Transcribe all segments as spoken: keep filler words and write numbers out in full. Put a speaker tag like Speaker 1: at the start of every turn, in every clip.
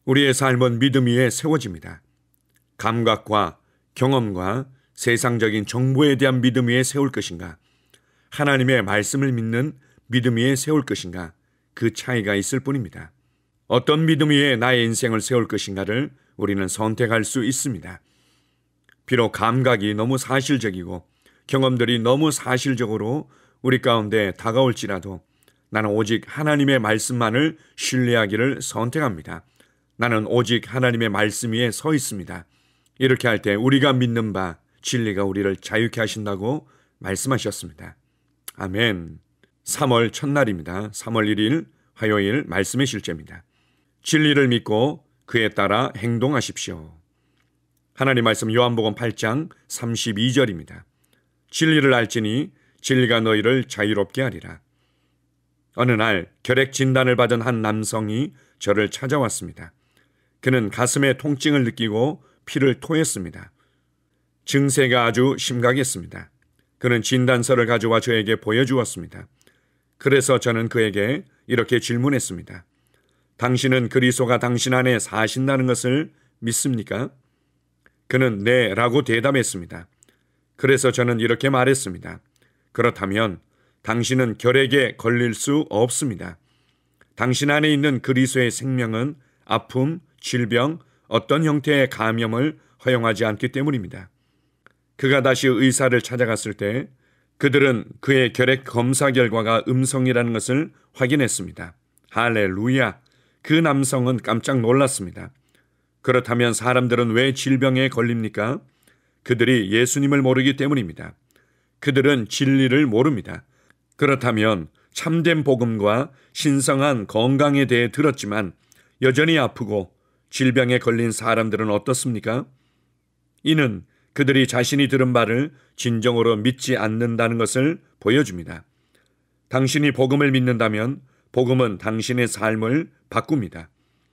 Speaker 1: 우리의 삶은 믿음 위에 세워집니다. 감각과 경험과 세상적인 정보에 대한 믿음 위에 세울 것인가, 하나님의 말씀을 믿는 믿음 위에 세울 것인가, 그 차이가 있을 뿐입니다. 어떤 믿음 위에 나의 인생을 세울 것인가를 우리는 선택할 수 있습니다. 비록 감각이 너무 사실적이고 경험들이 너무 사실적으로 우리 가운데 다가올지라도 나는 오직 하나님의 말씀만을 신뢰하기를 선택합니다. 나는 오직 하나님의 말씀 위에 서 있습니다. 이렇게 할 때 우리가 믿는 바 진리가 우리를 자유케 하신다고 말씀하셨습니다. 아멘. 삼월 첫날입니다. 삼월 일일 화요일 말씀의 실제입니다. 진리를 믿고 그에 따라 행동하십시오. 하나님 말씀 요한복음 팔 장 삼십이 절입니다. 진리를 알지니 진리가 너희를 자유롭게 하리라. 어느 날 결핵 진단을 받은 한 남성이 저를 찾아왔습니다. 그는 가슴에 통증을 느끼고 피를 토했습니다. 증세가 아주 심각했습니다. 그는 진단서를 가져와 저에게 보여주었습니다. 그래서 저는 그에게 이렇게 질문했습니다. 당신은 그리스도가 당신 안에 사신다는 것을 믿습니까? 그는 네 라고 대답했습니다. 그래서 저는 이렇게 말했습니다. 그렇다면 당신은 결핵에 걸릴 수 없습니다. 당신 안에 있는 그리스도의 생명은 아픔, 질병, 어떤 형태의 감염을 허용하지 않기 때문입니다. 그가 다시 의사를 찾아갔을 때 그들은 그의 결핵 검사 결과가 음성이라는 것을 확인했습니다. 할렐루야! 그 남성은 깜짝 놀랐습니다. 그렇다면 사람들은 왜 질병에 걸립니까? 그들이 예수님을 모르기 때문입니다. 그들은 진리를 모릅니다. 그렇다면 참된 복음과 신성한 건강에 대해 들었지만 여전히 아프고 질병에 걸린 사람들은 어떻습니까? 이는 그들이 자신이 들은 바를 진정으로 믿지 않는다는 것을 보여줍니다. 당신이 복음을 믿는다면 복음은 당신의 삶을 바꿉니다.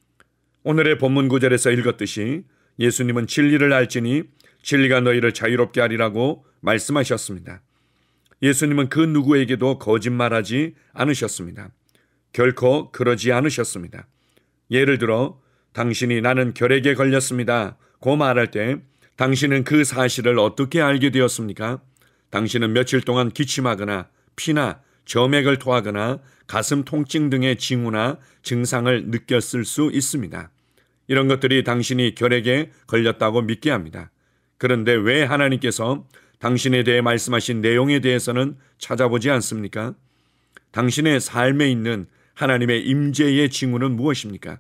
Speaker 1: 오늘의 본문 구절에서 읽었듯이 예수님은 진리를 알지니 진리가 너희를 자유롭게 하리라고 말씀하셨습니다. 예수님은 그 누구에게도 거짓말하지 않으셨습니다. 결코 그러지 않으셨습니다. 예를 들어 당신이 나는 결핵에 걸렸습니다 고 말할 때 당신은 그 사실을 어떻게 알게 되었습니까? 당신은 며칠 동안 기침하거나 피나 점액을 토하거나 가슴 통증 등의 징후나 증상을 느꼈을 수 있습니다. 이런 것들이 당신이 결핵에 걸렸다고 믿게 합니다. 그런데 왜 하나님께서 당신에 대해 말씀하신 내용에 대해서는 찾아보지 않습니까? 당신의 삶에 있는 하나님의 임재의 징후는 무엇입니까?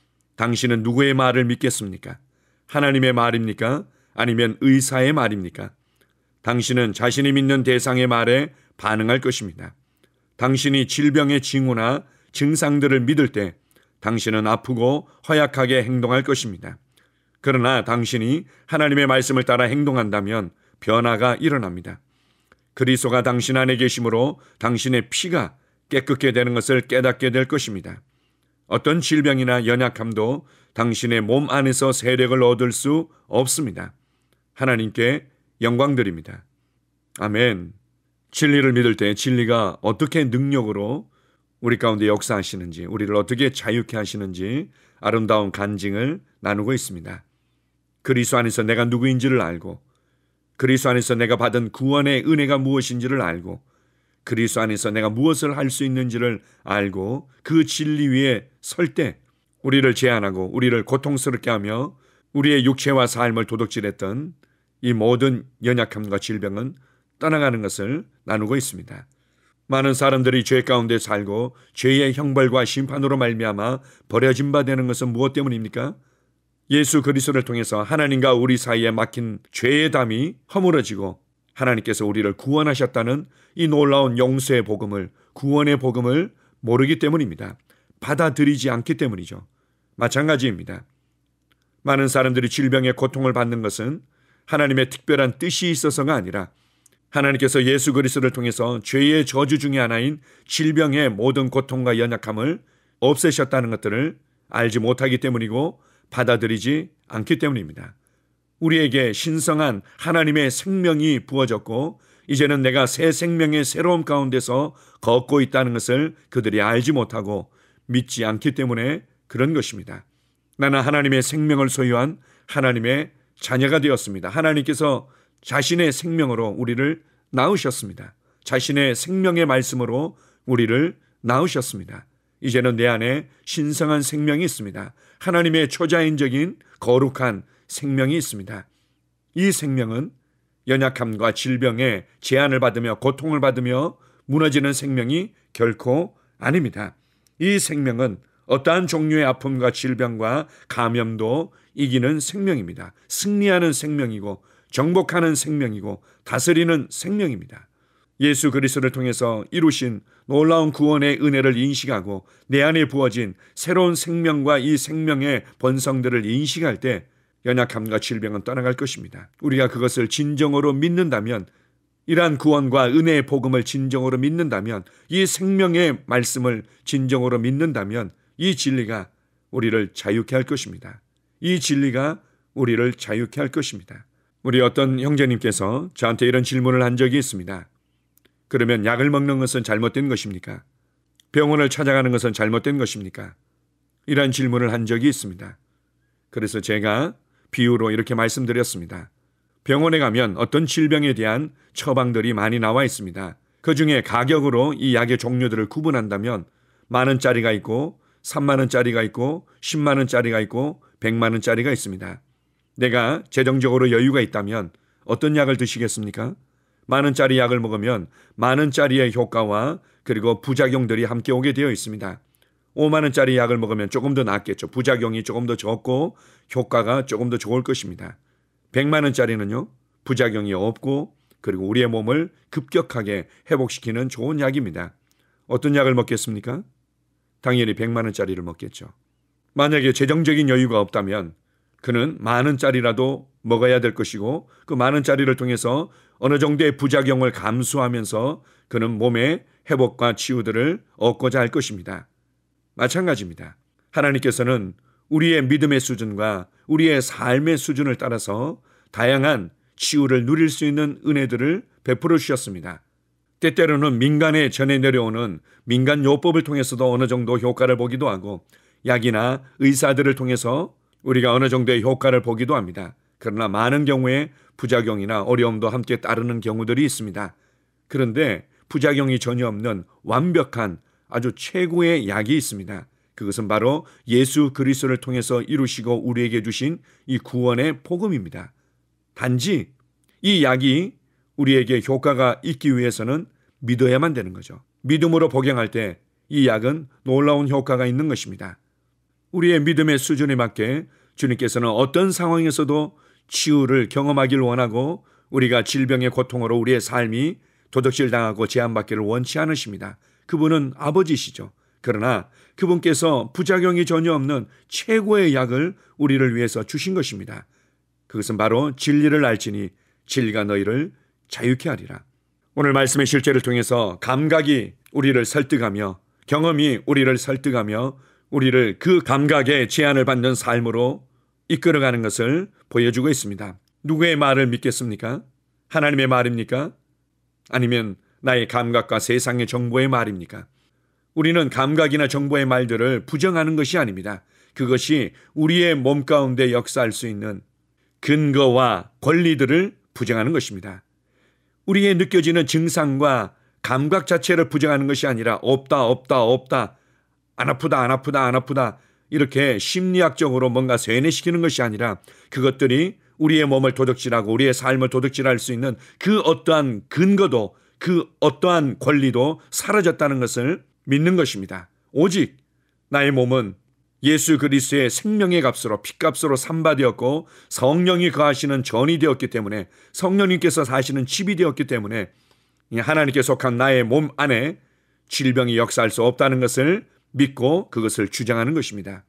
Speaker 1: 당신은 누구의 말을 믿겠습니까? 하나님의 말입니까? 아니면 의사의 말입니까? 당신은 자신이 믿는 대상의 말에 반응할 것입니다. 당신이 질병의 징후나 증상들을 믿을 때 당신은 아프고 허약하게 행동할 것입니다. 그러나 당신이 하나님의 말씀을 따라 행동한다면 변화가 일어납니다. 그리스도가 당신 안에 계심으로 당신의 피가 깨끗게 되는 것을 깨닫게 될 것입니다. 어떤 질병이나 연약함도 당신의 몸 안에서 세력을 얻을 수 없습니다. 하나님께 영광 드립니다. 아멘. 진리를 믿을 때 진리가 어떻게 능력으로 우리 가운데 역사하시는지, 우리를 어떻게 자유케 하시는지 아름다운 간증을 나누고 있습니다. 그리스도 안에서 내가 누구인지를 알고, 그리스도 안에서 내가 받은 구원의 은혜가 무엇인지를 알고, 그리스도 안에서 내가 무엇을 할 수 있는지를 알고 그 진리 위에 설 때 우리를 제한하고 우리를 고통스럽게 하며 우리의 육체와 삶을 도둑질했던 이 모든 연약함과 질병은 떠나가는 것을 나누고 있습니다. 많은 사람들이 죄 가운데 살고 죄의 형벌과 심판으로 말미암아 버려진 바 되는 것은 무엇 때문입니까? 예수 그리스도를 통해서 하나님과 우리 사이에 막힌 죄의 담이 허물어지고 하나님께서 우리를 구원하셨다는 이 놀라운 용서의 복음을, 구원의 복음을 모르기 때문입니다. 받아들이지 않기 때문이죠. 마찬가지입니다. 많은 사람들이 질병의 고통을 받는 것은 하나님의 특별한 뜻이 있어서가 아니라 하나님께서 예수 그리스도를 통해서 죄의 저주 중에 하나인 질병의 모든 고통과 연약함을 없애셨다는 것들을 알지 못하기 때문이고 받아들이지 않기 때문입니다. 우리에게 신성한 하나님의 생명이 부어졌고 이제는 내가 새 생명의 새로움 가운데서 걷고 있다는 것을 그들이 알지 못하고 믿지 않기 때문에 그런 것입니다. 나는 하나님의 생명을 소유한 하나님의 자녀가 되었습니다. 하나님께서 자신의 생명으로 우리를 낳으셨습니다. 자신의 생명의 말씀으로 우리를 낳으셨습니다. 이제는 내 안에 신성한 생명이 있습니다. 하나님의 초자연적인 거룩한 생명이 있습니다. 이 생명은 연약함과 질병에 제한을 받으며 고통을 받으며 무너지는 생명이 결코 아닙니다. 이 생명은 어떠한 종류의 아픔과 질병과 감염도 이기는 생명입니다. 승리하는 생명이고 정복하는 생명이고 다스리는 생명입니다. 예수 그리스도를 통해서 이루신 놀라운 구원의 은혜를 인식하고 내 안에 부어진 새로운 생명과 이 생명의 본성들을 인식할 때 연약함과 질병은 떠나갈 것입니다. 우리가 그것을 진정으로 믿는다면, 이러한 구원과 은혜의 복음을 진정으로 믿는다면, 이 생명의 말씀을 진정으로 믿는다면 이 진리가 우리를 자유케 할 것입니다. 이 진리가 우리를 자유케 할 것입니다. 우리 어떤 형제님께서 저한테 이런 질문을 한 적이 있습니다. 그러면 약을 먹는 것은 잘못된 것입니까? 병원을 찾아가는 것은 잘못된 것입니까? 이런 질문을 한 적이 있습니다. 그래서 제가 비유로 이렇게 말씀드렸습니다. 병원에 가면 어떤 질병에 대한 처방들이 많이 나와 있습니다. 그 중에 가격으로 이 약의 종류들을 구분한다면 만 원짜리가 있고 삼만 원짜리가 있고 십만 원짜리가 있고 백만 원짜리가 있습니다. 내가 재정적으로 여유가 있다면 어떤 약을 드시겠습니까? 만 원짜리 약을 먹으면 만 원짜리의 효과와 그리고 부작용들이 함께 오게 되어 있습니다. 오만 원짜리 약을 먹으면 조금 더 낫겠죠. 부작용이 조금 더 적고 효과가 조금 더 좋을 것입니다. 백만 원짜리는요, 부작용이 없고 그리고 우리의 몸을 급격하게 회복시키는 좋은 약입니다. 어떤 약을 먹겠습니까? 당연히 백만 원짜리를 먹겠죠. 만약에 재정적인 여유가 없다면 그는 만 원짜리라도 먹어야 될 것이고 그 만 원짜리를 통해서 어느 정도의 부작용을 감수하면서 그는 몸의 회복과 치유들을 얻고자 할 것입니다. 마찬가지입니다. 하나님께서는 우리의 믿음의 수준과 우리의 삶의 수준을 따라서 다양한 치유를 누릴 수 있는 은혜들을 베풀어 주셨습니다. 때때로는 민간에 전해 내려오는 민간 요법을 통해서도 어느 정도 효과를 보기도 하고 약이나 의사들을 통해서 우리가 어느 정도의 효과를 보기도 합니다. 그러나 많은 경우에 부작용이나 어려움도 함께 따르는 경우들이 있습니다. 그런데 부작용이 전혀 없는 완벽한 아주 최고의 약이 있습니다. 그것은 바로 예수 그리스도를 통해서 이루시고 우리에게 주신 이 구원의 복음입니다. 단지 이 약이 우리에게 효과가 있기 위해서는 믿어야만 되는 거죠. 믿음으로 복용할 때 이 약은 놀라운 효과가 있는 것입니다. 우리의 믿음의 수준에 맞게 주님께서는 어떤 상황에서도 치유를 경험하기를 원하고 우리가 질병의 고통으로 우리의 삶이 도적질당하고 제한받기를 원치 않으십니다. 그분은 아버지시죠. 그러나 그분께서 부작용이 전혀 없는 최고의 약을 우리를 위해서 주신 것입니다. 그것은 바로 진리를 알지니 진리가 너희를 자유케 하리라. 오늘 말씀의 실제를 통해서 감각이 우리를 설득하며 경험이 우리를 설득하며 우리를 그 감각에 제한을 받는 삶으로 이끌어가는 것을 보여주고 있습니다. 누구의 말을 믿겠습니까? 하나님의 말입니까? 아니면 나의 감각과 세상의 정보의 말입니까? 우리는 감각이나 정보의 말들을 부정하는 것이 아닙니다. 그것이 우리의 몸 가운데 역사할 수 있는 근거와 권리들을 부정하는 것입니다. 우리의 느껴지는 증상과 감각 자체를 부정하는 것이 아니라 없다 없다 없다 안 아프다 안 아프다 안 아프다 이렇게 심리학적으로 뭔가 세뇌시키는 것이 아니라 그것들이 우리의 몸을 도둑질하고 우리의 삶을 도둑질할 수 있는 그 어떠한 근거도 그 어떠한 권리도 사라졌다는 것을 믿는 것입니다. 오직 나의 몸은 예수 그리스도의 생명의 값으로 피값으로 삼바되었고 성령이 거하시는 전이 되었기 때문에 성령님께서 사시는 집이 되었기 때문에 하나님께 속한 나의 몸 안에 질병이 역사할 수 없다는 것을 믿고 그것을 주장하는 것입니다.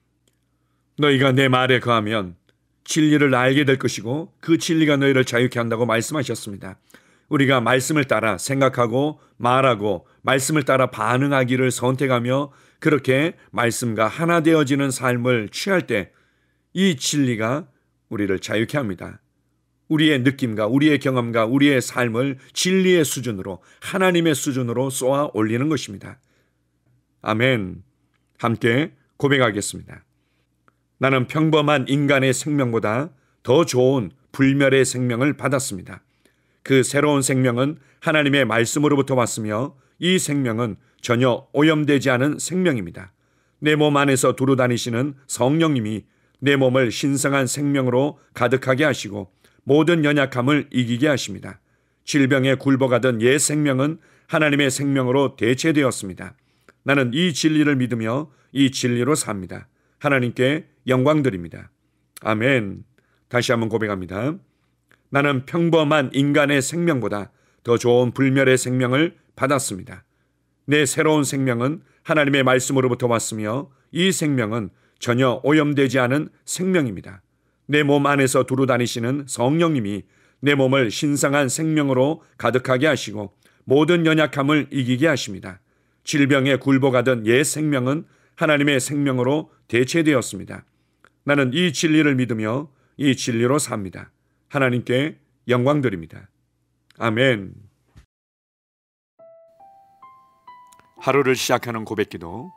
Speaker 1: 너희가 내 말에 거하면 진리를 알게 될 것이고 그 진리가 너희를 자유케 한다고 말씀하셨습니다. 우리가 말씀을 따라 생각하고 말하고 말씀을 따라 반응하기를 선택하며 그렇게 말씀과 하나 되어지는 삶을 취할 때 이 진리가 우리를 자유케 합니다. 우리의 느낌과 우리의 경험과 우리의 삶을 진리의 수준으로 하나님의 수준으로 쏘아 올리는 것입니다. 아멘. 함께 고백하겠습니다. 나는 평범한 인간의 생명보다 더 좋은 불멸의 생명을 받았습니다. 그 새로운 생명은 하나님의 말씀으로부터 왔으며 이 생명은 전혀 오염되지 않은 생명입니다. 내 몸 안에서 두루 다니시는 성령님이 내 몸을 신성한 생명으로 가득하게 하시고 모든 연약함을 이기게 하십니다. 질병에 굴복하던 옛 생명은 하나님의 생명으로 대체되었습니다. 나는 이 진리를 믿으며 이 진리로 삽니다. 하나님께 영광 드립니다. 아멘. 다시 한번 고백합니다. 나는 평범한 인간의 생명보다 더 좋은 불멸의 생명을 받았습니다. 내 새로운 생명은 하나님의 말씀으로부터 왔으며 이 생명은 전혀 오염되지 않은 생명입니다. 내 몸 안에서 두루 다니시는 성령님이 내 몸을 신성한 생명으로 가득하게 하시고 모든 연약함을 이기게 하십니다. 질병에 굴복하던 옛 생명은 하나님의 생명으로 대체되었습니다. 나는 이 진리를 믿으며 이 진리로 삽니다. 하나님께 영광 드립니다. 아멘. 하루를 시작하는 고백기도.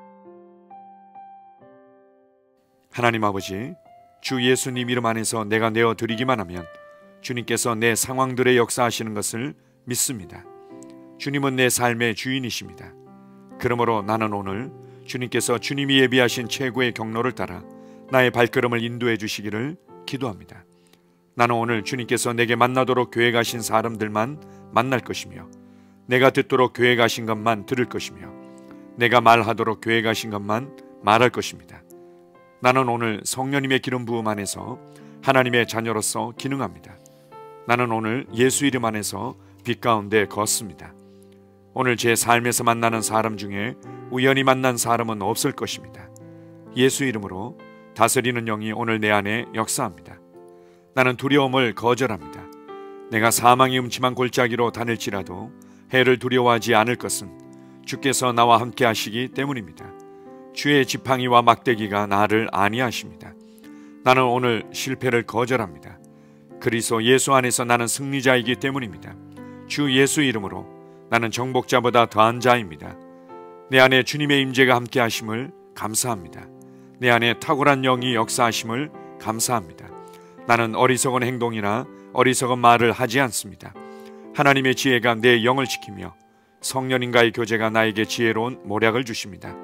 Speaker 1: 하나님 아버지, 주 예수님 이름 안에서 내가 내어드리기만 하면 주님께서 내 상황들의 역사하시는 것을 믿습니다. 주님은 내 삶의 주인이십니다. 그러므로 나는 오늘 주님께서 주님이 예비하신 최고의 경로를 따라 나의 발걸음을 인도해 주시기를 기도합니다. 나는 오늘 주님께서 내게 만나도록 계획하신 사람들만 만날 것이며 내가 듣도록 계획하신 것만 들을 것이며 내가 말하도록 계획하신 것만 말할 것입니다. 나는 오늘 성령님의 기름 부음 안에서 하나님의 자녀로서 기능합니다. 나는 오늘 예수 이름 안에서 빛 가운데 걷습니다. 오늘 제 삶에서 만나는 사람 중에 우연히 만난 사람은 없을 것입니다. 예수 이름으로 다스리는 영이 오늘 내 안에 역사합니다. 나는 두려움을 거절합니다. 내가 사망의 음침한 골짜기로 다닐지라도 해를 두려워하지 않을 것은 주께서 나와 함께 하시기 때문입니다. 주의 지팡이와 막대기가 나를 안위하십니다. 나는 오늘 실패를 거절합니다. 그리스도 예수 안에서 나는 승리자이기 때문입니다. 주 예수 이름으로 나는 정복자보다 더한 자입니다. 내 안에 주님의 임재가 함께 하심을 감사합니다. 내 안에 탁월한 영이 역사하심을 감사합니다. 나는 어리석은 행동이나 어리석은 말을 하지 않습니다. 하나님의 지혜가 내 영을 지키며 성령님과의 교제가 나에게 지혜로운 모략을 주십니다.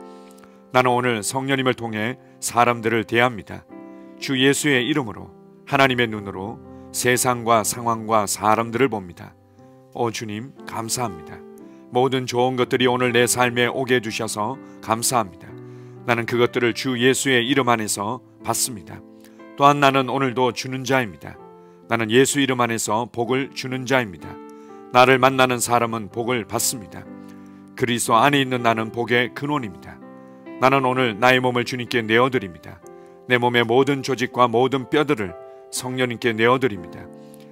Speaker 1: 나는 오늘 성령님을 통해 사람들을 대합니다. 주 예수의 이름으로 하나님의 눈으로 세상과 상황과 사람들을 봅니다. 오 주님 감사합니다. 모든 좋은 것들이 오늘 내 삶에 오게 해주셔서 감사합니다. 나는 그것들을 주 예수의 이름 안에서 받습니다. 또한 나는 오늘도 주는 자입니다. 나는 예수 이름 안에서 복을 주는 자입니다. 나를 만나는 사람은 복을 받습니다. 그리스도 안에 있는 나는 복의 근원입니다. 나는 오늘 나의 몸을 주님께 내어드립니다. 내 몸의 모든 조직과 모든 뼈들을 성령님께 내어드립니다.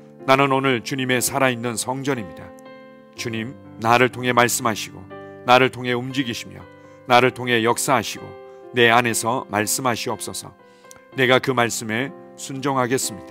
Speaker 1: 나는 오늘 주님의 살아있는 성전입니다. 주님, 나를 통해 말씀하시고 나를 통해 움직이시며 나를 통해 역사하시고 내 안에서 말씀하시옵소서. 내가 그 말씀에 순종하겠습니다.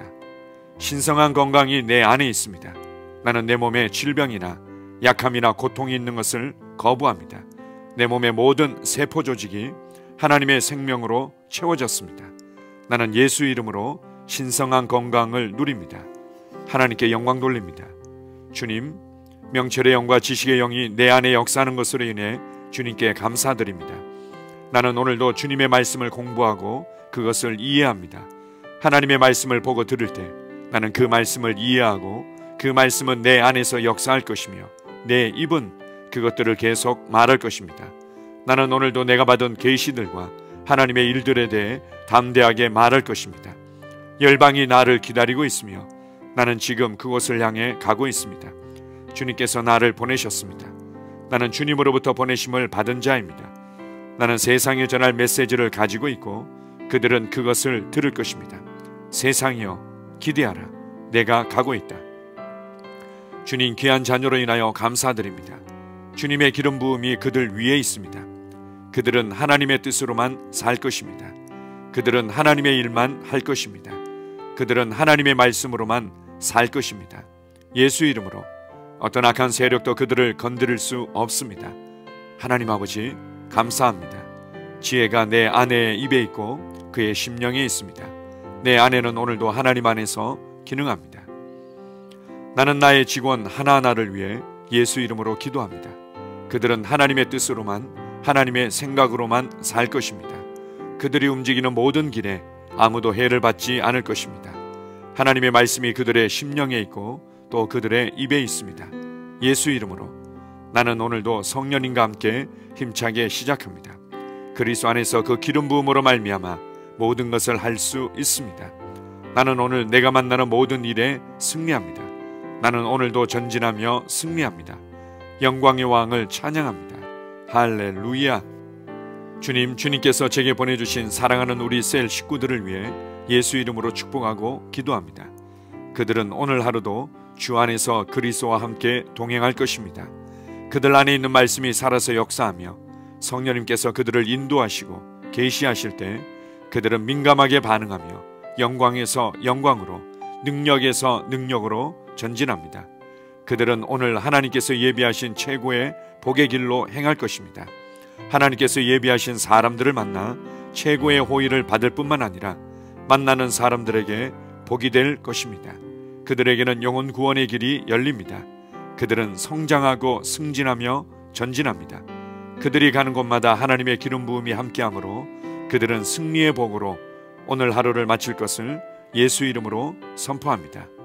Speaker 1: 신성한 건강이 내 안에 있습니다. 나는 내 몸에 질병이나 약함이나 고통이 있는 것을 거부합니다. 내 몸의 모든 세포 조직이 하나님의 생명으로 채워졌습니다. 나는 예수 이름으로 신성한 건강을 누립니다. 하나님께 영광 돌립니다. 주님, 명철의 영과 지식의 영이 내 안에 역사하는 것으로 인해 주님께 감사드립니다. 나는 오늘도 주님의 말씀을 공부하고 그것을 이해합니다. 하나님의 말씀을 보고 들을 때 나는 그 말씀을 이해하고 그 말씀은 내 안에서 역사할 것이며 내 입은 그것들을 계속 말할 것입니다. 나는 오늘도 내가 받은 계시들과 하나님의 일들에 대해 담대하게 말할 것입니다. 열방이 나를 기다리고 있으며 나는 지금 그곳을 향해 가고 있습니다. 주님께서 나를 보내셨습니다. 나는 주님으로부터 보내심을 받은 자입니다. 나는 세상에 전할 메시지를 가지고 있고 그들은 그것을 들을 것입니다. 세상이여 기대하라. 내가 가고 있다. 주님 귀한 자녀로 인하여 감사드립니다. 주님의 기름 부음이 그들 위에 있습니다. 그들은 하나님의 뜻으로만 살 것입니다. 그들은 하나님의 일만 할 것입니다. 그들은 하나님의 말씀으로만 살 것입니다. 예수 이름으로 어떤 악한 세력도 그들을 건드릴 수 없습니다. 하나님 아버지 감사합니다. 지혜가 내 아내의 입에 있고 그의 심령에 있습니다. 내 아내는 오늘도 하나님 안에서 기능합니다. 나는 나의 직원 하나하나를 위해 예수 이름으로 기도합니다. 그들은 하나님의 뜻으로만, 하나님의 생각으로만 살 것입니다. 그들이 움직이는 모든 길에 아무도 해를 받지 않을 것입니다. 하나님의 말씀이 그들의 심령에 있고 또 그들의 입에 있습니다. 예수 이름으로 나는 오늘도 성령님과 함께 힘차게 시작합니다. 그리스도 안에서 그 기름 부음으로 말미암아 모든 것을 할 수 있습니다. 나는 오늘 내가 만나는 모든 일에 승리합니다. 나는 오늘도 전진하며 승리합니다. 영광의 왕을 찬양합니다. 할렐루야. 주님, 주님께서 제게 보내주신 사랑하는 우리 셀 식구들을 위해 예수 이름으로 축복하고 기도합니다. 그들은 오늘 하루도 주 안에서 그리스도와 함께 동행할 것입니다. 그들 안에 있는 말씀이 살아서 역사하며 성령님께서 그들을 인도하시고 계시하실 때 그들은 민감하게 반응하며 영광에서 영광으로, 능력에서 능력으로 전진합니다. 그들은 오늘 하나님께서 예비하신 최고의 복의 길로 행할 것입니다. 하나님께서 예비하신 사람들을 만나 최고의 호의를 받을 뿐만 아니라 만나는 사람들에게 복이 될 것입니다. 그들에게는 영혼 구원의 길이 열립니다. 그들은 성장하고 승진하며 전진합니다. 그들이 가는 곳마다 하나님의 기름 부음이 함께하므로 그들은 승리의 복으로 오늘 하루를 마칠 것을 예수 이름으로 선포합니다.